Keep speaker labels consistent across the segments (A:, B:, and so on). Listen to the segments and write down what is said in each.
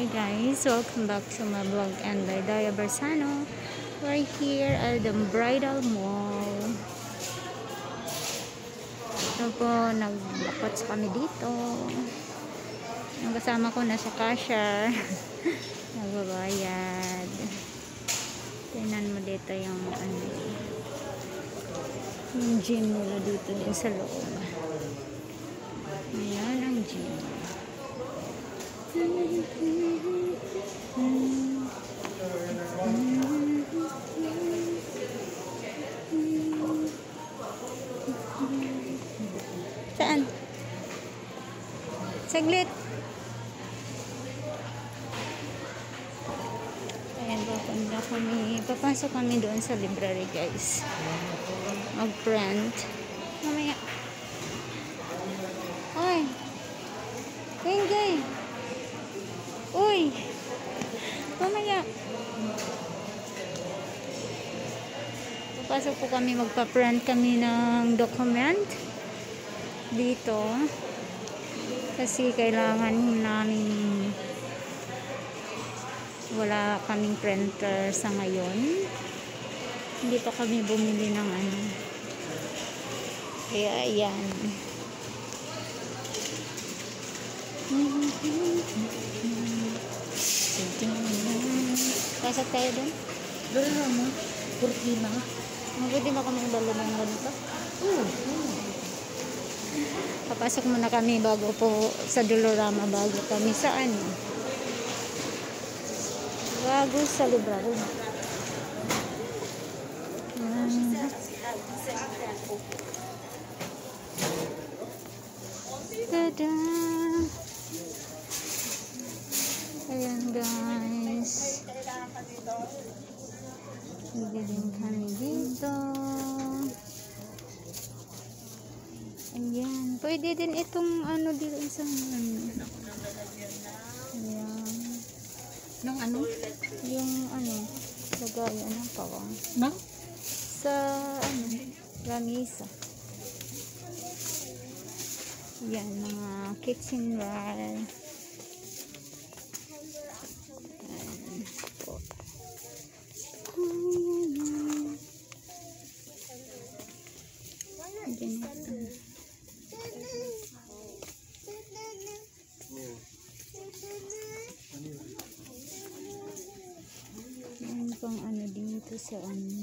A: Hey guys, welcome back to my vlog and by Daya Barsano. We're here at the Bridal Mall. Ito po, naglakots kami dito. Ang kasama ko nasa cashier. Nagbabayad. Tingnan mo dito yung yung gym nila dito yung sa loob. Ayan ang gym. Saan? Saglit. Ayan, papasok kami doon sa library guys. Mag-print. Mamaya. Ay. Kengay. Uy. Mamaya. Papasok po kami, magpa-print kami ng document dito kasi kailangan namin, wala kaming printer sa ngayon, hindi pa kami bumili ng kaya ayan. Pasok tayo doon?
B: Doon mo? Kurtina?
A: Pwede ba kami dala ng ganito? Papasok muna kami bago po sa Dolorama, bago kami sa bago sa library. Tada! Ayan guys, bibili kami dito. Ayan, pwede din itong dito isang ayan.
B: Nang
A: Yung lagayan ng pawang.
B: Nang?
A: Sa lamisa. Ayan, mga kitchenware. Ayan po. Ayan pang dito sa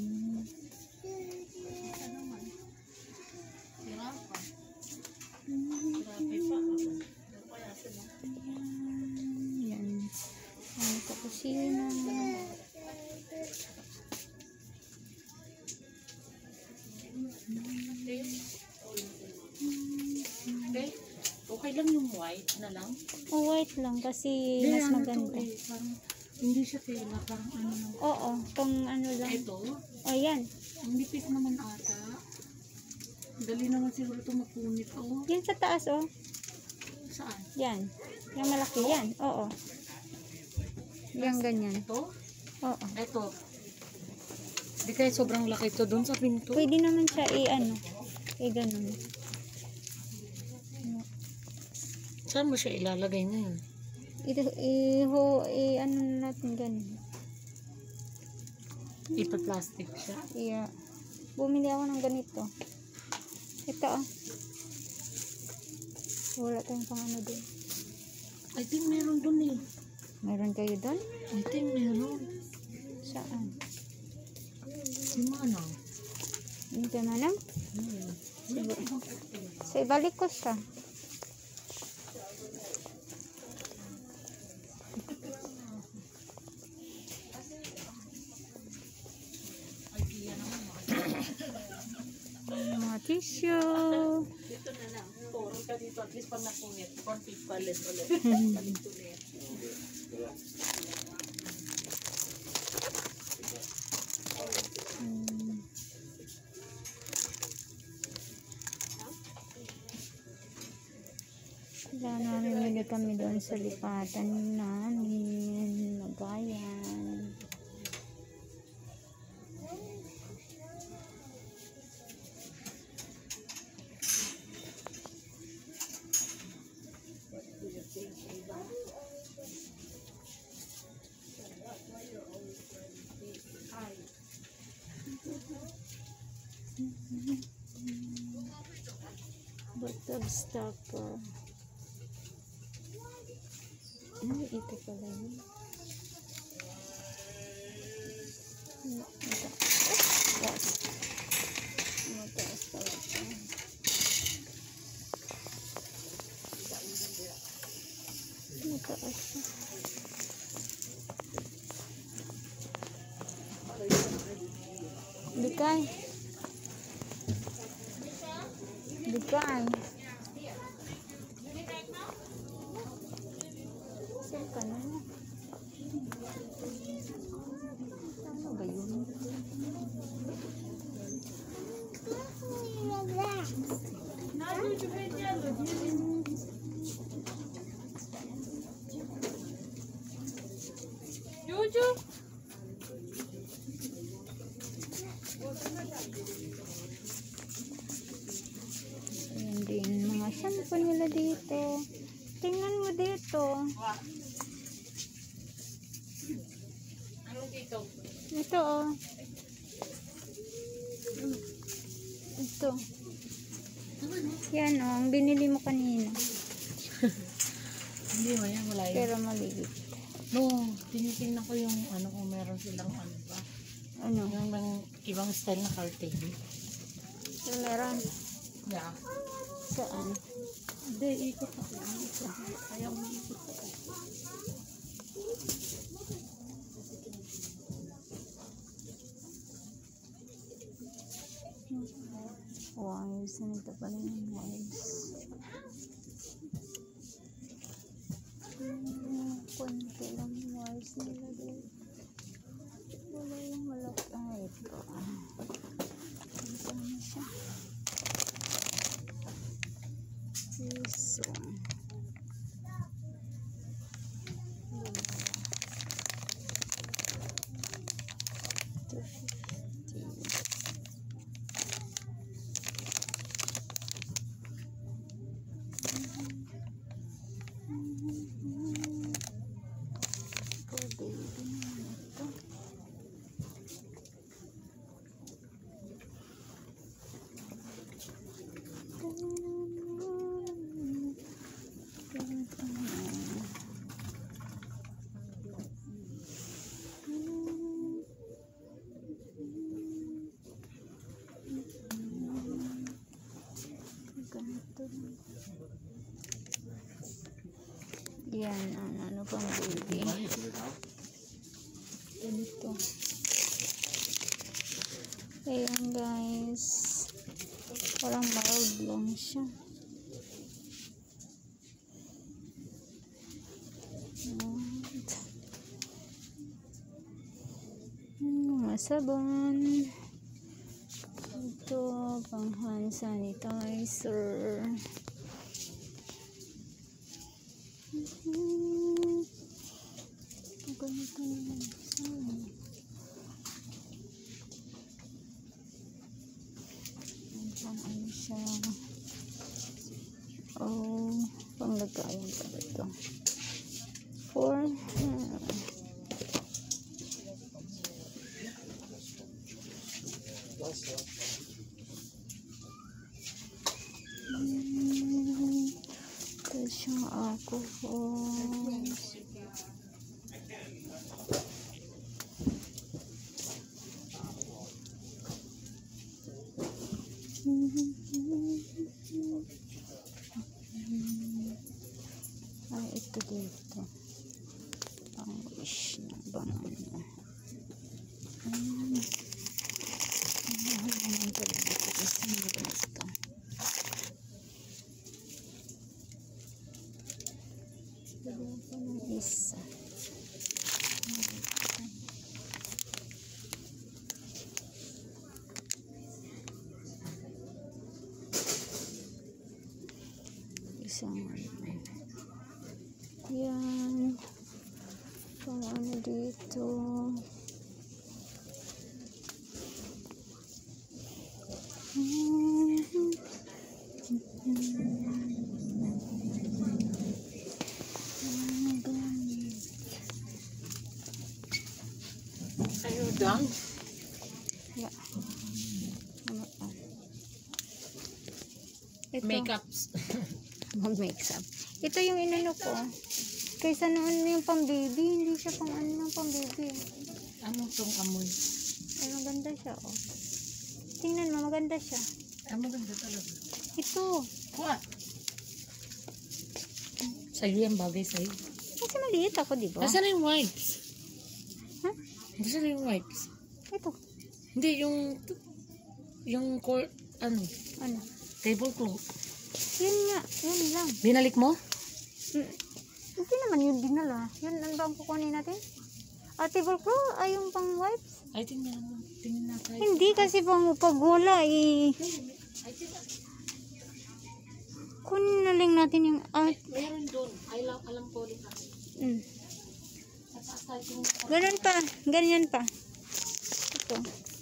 A: yan sa kusina.
B: Okay lang yung white na lang.
A: White lang kasi mas maganda.
B: Hindi siya tela, parang
A: Oo, pang lang.
B: Ito?
A: Yan.
B: Ang lipit naman ata. Dali naman siguro ito mapunit.
A: Yan sa taas,
B: Saan?
A: Yan. Yung malaki yan. Oo. Yan ganyan.
B: Ito?
A: Oo.
B: Ito. Di kaya sobrang laki ito doon sa pinto.
A: Pwede naman siya ganun.
B: Saan mo siya ilalagay ngayon?
A: Natin ganun.
B: Ipa-plastic siya?
A: Yeah. Bumili ako ng ganito. Ito wala tayong pang doon.
B: I think meron doon eh.
A: Meron kayo doon?
B: I think meron.
A: Saan?
B: Si Manang.
A: Hindi ka Manang? So ibalik ko siya. Mga tissue.
B: Dito na lang. Turo ka dito. At least pag napunit. Konti palit ulit. Palit ulit.
A: Kaya namimili kami doon sa lipatan namin. Nagayan. Substopper. Ito pala yun. Mataas pala ito. Mataas siya. Bikay. Bikay. Saan ka na? Ano ba yun?
B: Juju.
A: Ayan din mga shampoo nila dito. Tingnan mo dito.
B: Anong dito?
A: Ito oh. Ito. Yan oh, ang binili mo kanina.
B: Hindi mo yan, wala yun.
A: Pero maliit.
B: No, tinitingnan ko yung ano kung meron silang ano ba.
A: Ano?
B: Yung ng ibang style na curtain.
A: So, meron.
B: Yeah.
A: Saan?
B: Hindi, ikot ako. Ayaw mo ikot ako.
A: Wires. Ito pala yung wires. Konti lang yung wires nila dito. Wala yung malaki. Ah, ito. Ito na siya. Piso. Yan, ano pang baby. Ganito. Ayan guys. Parang mild lang siya. Sabon. Ito, pang hand sanitizer. Ganito naman. Pang ano siya. Oh, pang lagayan pa ito. For ito siyang alcohol. Ay, ito dito. Ang wish na banana. Mahal naman talaga ito kasi maganda ito. Dalawa pa ng isa. Isang yan. Pang ano dito.
B: Are you done?
A: Yeah. Ito.
B: Makeups.
A: mag-mix up. Ito yung inano ko. Kaysa noon yung pang-baby, hindi siya pang ano ng pang-baby.
B: Ano tong amoy?
A: Ay, maganda siya, oh. Tingnan mo, maganda siya.
B: Ay, maganda talaga.
A: Ito.
B: What? Sa'yo yan, bagay sa'yo.
A: Kasi maliit ako, di ba?
B: Nasaan na yung wipes?
A: Ha?
B: Nasaan na yung wipes?
A: Ito.
B: Hindi, ano,
A: Ano?
B: tablecloth.
A: Yan nga. Yan lang.
B: Binalik mo?
A: Hindi naman yun dinala. Yan, ano ba ang kukunin natin? Tablecloth? Ay, yung pang wipes?
B: Ay, tingnan natin.
A: Hindi kasi pang pagwala, eh. Kunin na lang natin yung
B: Meron doon. Alam ko ulit.
A: Ganun pa. Ganyan pa. Ito.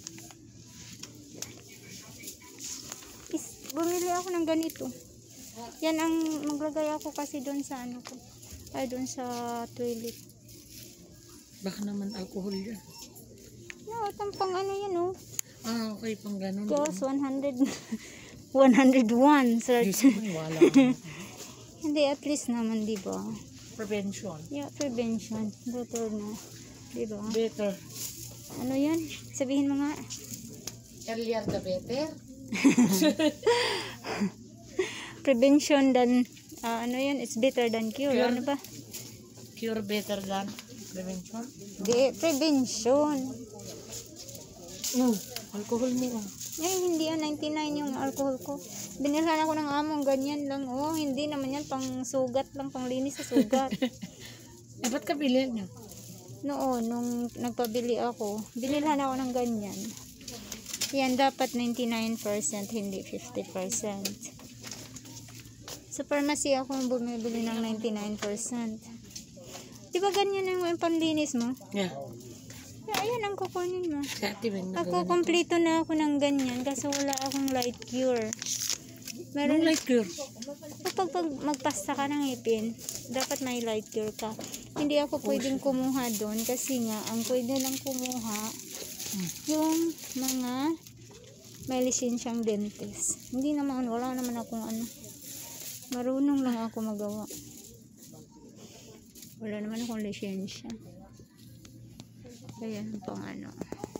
A: Bumili ako ng ganito. Yan ang maglagay ako kasi doon sa ano ko. Ay, doon sa toilet.
B: Baka naman alcohol yan.
A: No, itong pang ano yan, oh.
B: Ah, okay, pang ganun.
A: Just 101 search.
B: Wala.
A: Hindi, at least naman, di ba?
B: Prevention.
A: Yeah, prevention. Better na. Di ba?
B: Better.
A: Ano yan? Sabihin mo nga.
B: Earlier the better.
A: Prevention than, ano yan? It's better than cure.
B: Cure.
A: Ano ba?
B: Cure better than prevention.
A: Di, prevention.
B: Alcohol mo.
A: Ay, hindi yan. 99 yung alcohol ko. Binilhan ako ng among ganyan lang. Oh, hindi naman yan. Pang sugat lang. Pang linis sa sugat.
B: Ba't ka bilhin niya?
A: Noon, nung nagpabili ako, binilhan ako ng ganyan. Yan, dapat 99%, hindi 50%. Sa pharmacy ako bumibili ng 99%. Di ba ganyan yung panlinis mo?
B: Yeah.
A: Ayan ang kukunin mo.
B: Sa atin
A: Ako, kompleto na ako ng ganyan kasi wala akong light cure.
B: Anong light cure?
A: Kapag magpasta ka ng ngipin, dapat may light cure ka. Hindi ako pwedeng kumuha doon kasi nga, ang pwede lang kumuha yung mga may lisensyang dentist. Hindi naman, wala naman akong ano. Marunong lang ako magawa. Wala naman akong lisensya. Kaya pang ano.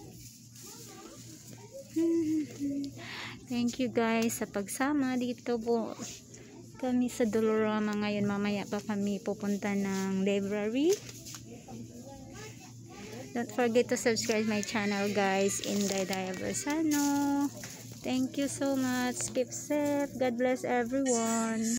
A: Thank you guys sa pagsama dito po kami sa Dolorama ngayon. Mamaya pa kami pupunta ng library. Don't forget to subscribe my channel guys, Inday Diabersano. Thank you so much. Keep safe. God bless everyone.